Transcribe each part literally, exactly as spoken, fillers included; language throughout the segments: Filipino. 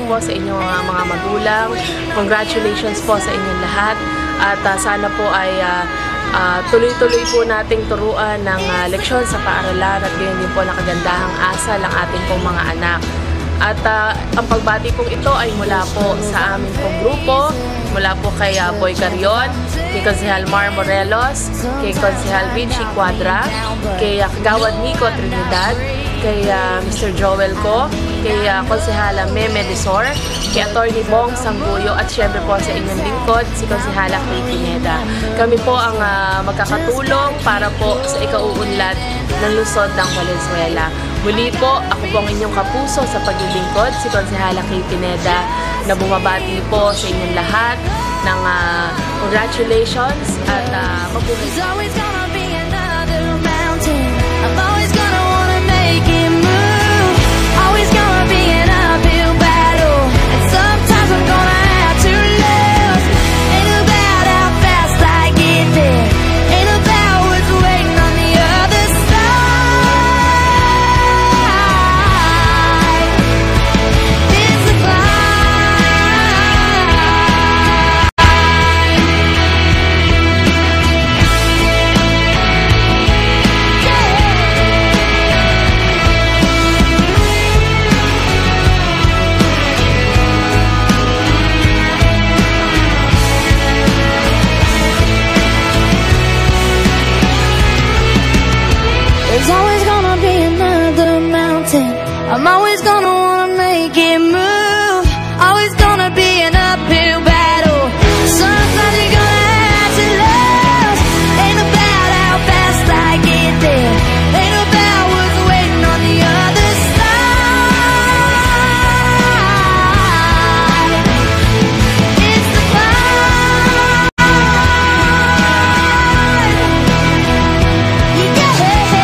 po sa inyong uh, mga magulang. Congratulations po sa inyong lahat. At uh, sana po ay uh, uh, tuloy-tuloy po nating turuan ng uh, leksyon sa paaralan at gayon din po nakagandahang asal ang ating pong mga anak. At uh, ang pagbati pong ito ay mula po sa aming pong grupo, mula po kay uh, Boy Carion, kay Konsehal Mar Morelos, kay Konsehal Vinci Cuadra, kay uh, Kagawad Nico Trinidad, kay uh, Mister Joel ko, kay uh, Konsehala Meme Desor, kay Attorney Bong Sangguyo, at syempre po sa inyong lingkod, si Konsehala Kay Pineda. Kami po ang uh, magkakatulong para po sa ikauunlad ng lungsod ng Valenzuela. Muli po, ako po ang inyong kapuso sa paglilingkod, si Konsehala Kay Pineda, na bumabati po sa inyong lahat ng uh, congratulations at uh, mabuhay. There's always gonna be another mountain. I'm always gonna wanna make it move. Always gonna be an uphill battle. Sometimes you're gonna have to lose. Ain't about how fast I get there. Ain't about what's waiting on the other side. It's the fight. Yeah.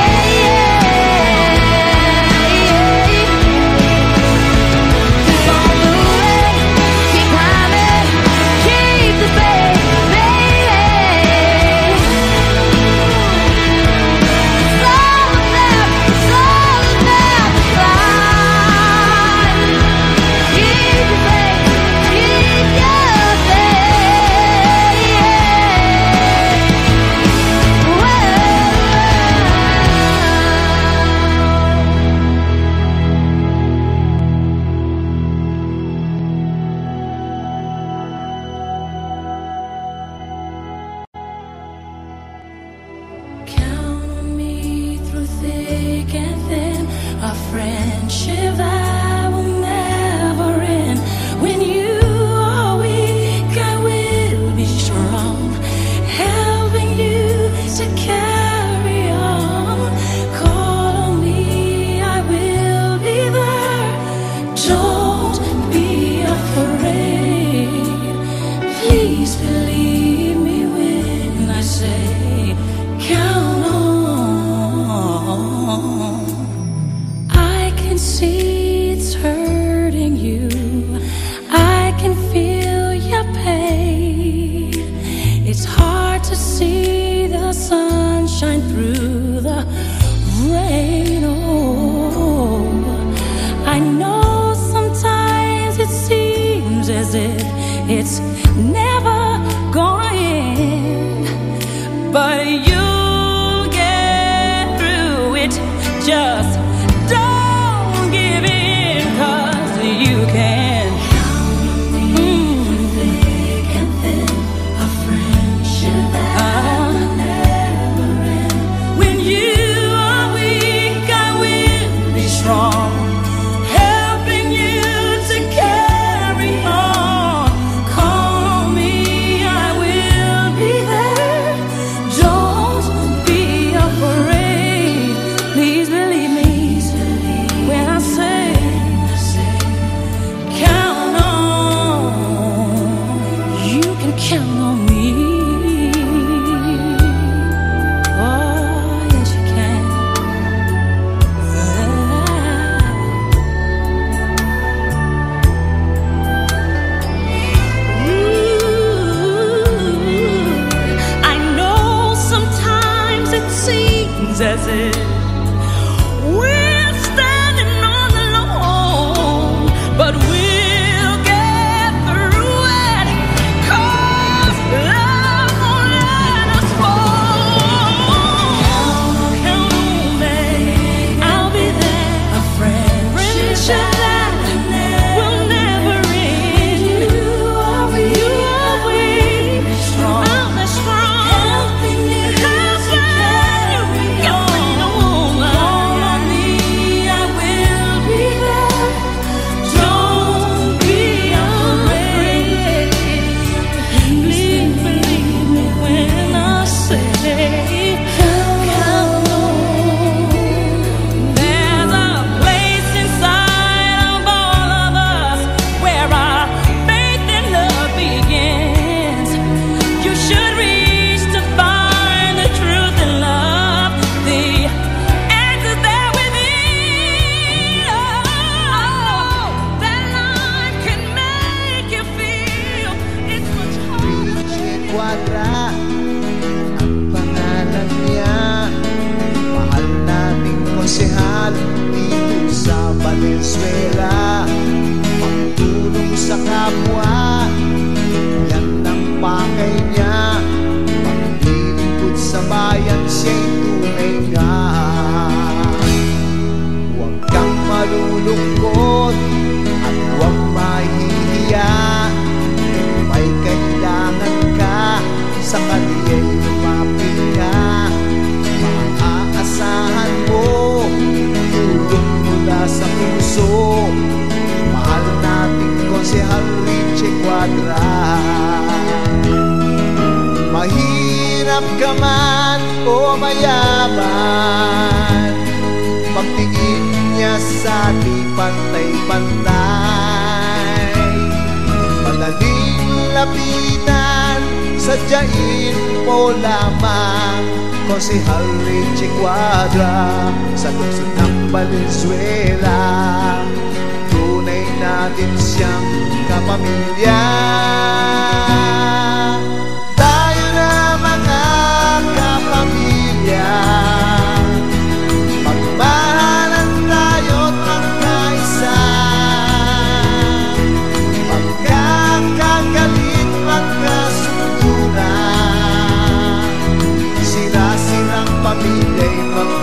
Friendship that will never end. When you are weak, I will be strong, helping you to carry on. Call on me, I will be there. Don't be afraid. Please believe me when I say, count on. See it's hurting you. I can feel your pain. It's hard to see the sunshine through the rain. Oh, I know sometimes it seems as if it's never gonna end, but you'll get through it. Just don't give in, 'cause you can. Mm. A friendship that will never end. When you are weak, I will be strong, helping you to carry on. Call me, I will be there. Don't be afraid. Please believe me when I say, count on. You can count on me. Oh, yes you can. Ooh, I know sometimes it seems as if we're standing on alone, but we're sakali ay lumapit ka, maaasahan mo tulong mula sa puso. Mahal nating Konsehal Richie Cuadra. Mahirap ka man o mayaman, pagtingin niya sa di pantay-pantay. Madaling lapitan, sadyain mo lamang Konsehal Richie Cuadra sa lungsod ng Valenzuela. Tunay natin siyang kapamilya. Tayo na mga kapamilya, magmahalan tayo't magkaisa. Magkakagalit, magkasunduran, sira-sirang pamilya'y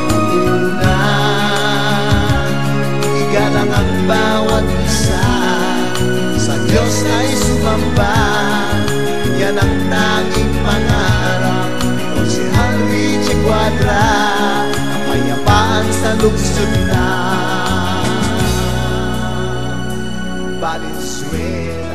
magpuunan. Igalang ang bawat isa, sa Diyos ay sumamba. Yan ang tanging pangarap ni Konsehal Richie Cuadra, kapayapaan sa lungsod na Valenzuela.